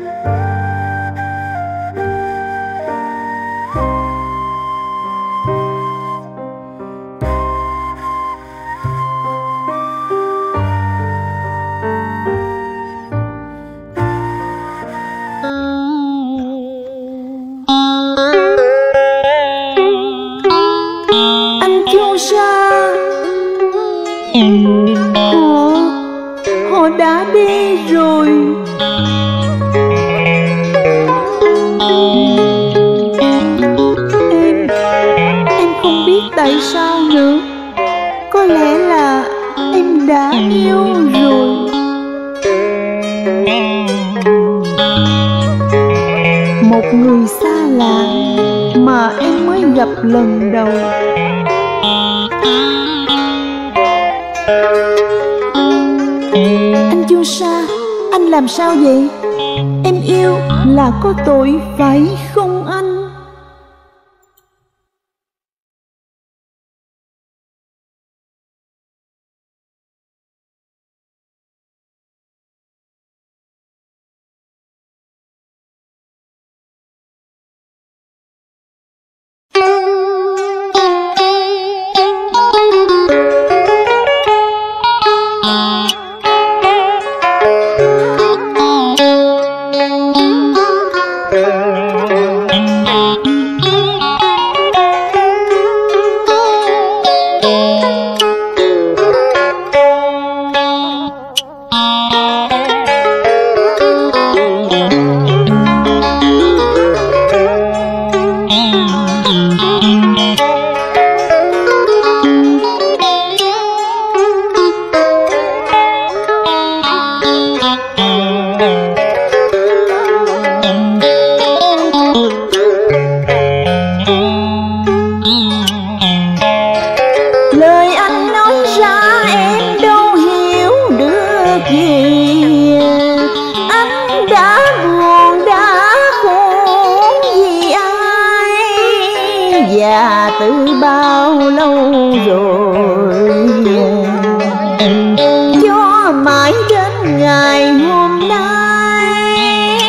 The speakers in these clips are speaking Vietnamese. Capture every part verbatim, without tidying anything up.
Họ đã đi rồi. Em Em không biết tại sao nữa. Có lẽ là em đã yêu rồi. Một người xa lạ mà em mới gặp lần đầu. Anh Chu Sa, anh làm sao vậy? Em yêu là có tội phải không anh? Từ bao lâu rồi cho mãi đến ngày hôm nay.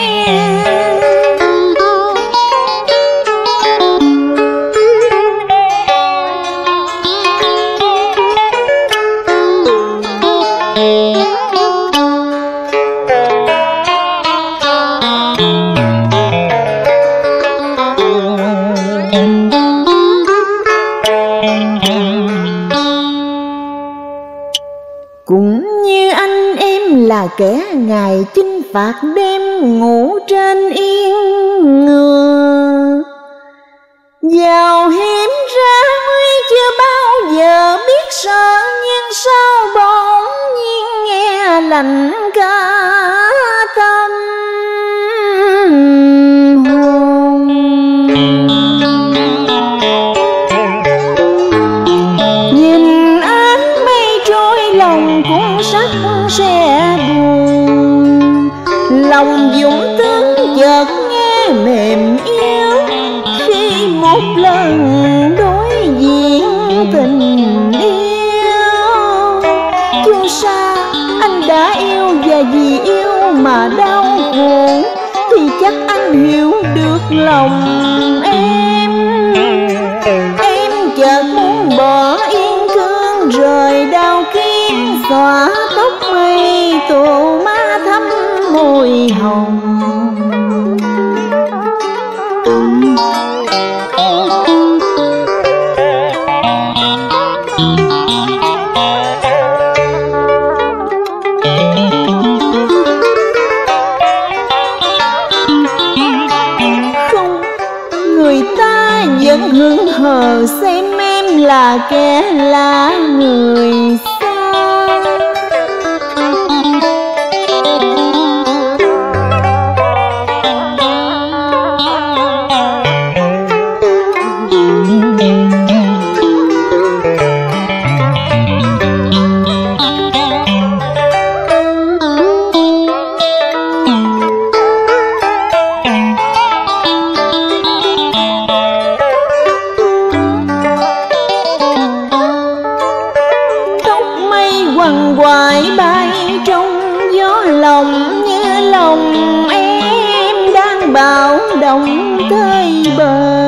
Cũng như anh em là kẻ ngày chinh phạt đêm ngủ trên yên ngựa, vào hiểm ra nguy chưa bao giờ biết sợ, nhưng sao bỗng nhiên nghe lạnh cả tâm hồn. Nhìn ánh mây trôi lòng cũng sắc sẽ buồn, lòng dũng tướng chợt nghe mềm yếu khi một lần đối diện tình yêu. Chu Sa, anh đã yêu và vì yêu mà đau khổ, thì chắc anh hiểu được lòng em. Em chợt muốn bỏ yên cương rời đau kiếm, xõa tóc mây tô má thắm môi hồng. Không, người ta vẫn hững hờ xem em là kẻ lạ người xa. động tới bờ.